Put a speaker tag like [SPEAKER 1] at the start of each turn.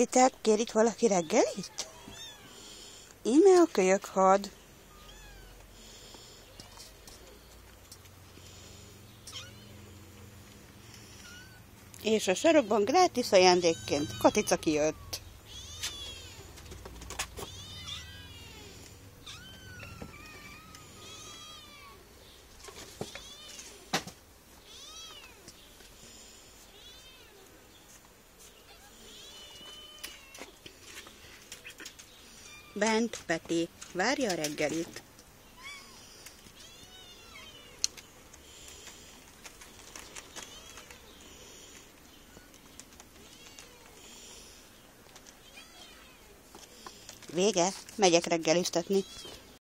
[SPEAKER 1] Péter, kér itt valaki reggelit? Íme a kölyökhad. És a sarokban grátis ajándékként Katica kijött. Bent Peti várja a reggelit. Vége, megyek reggeliztetni.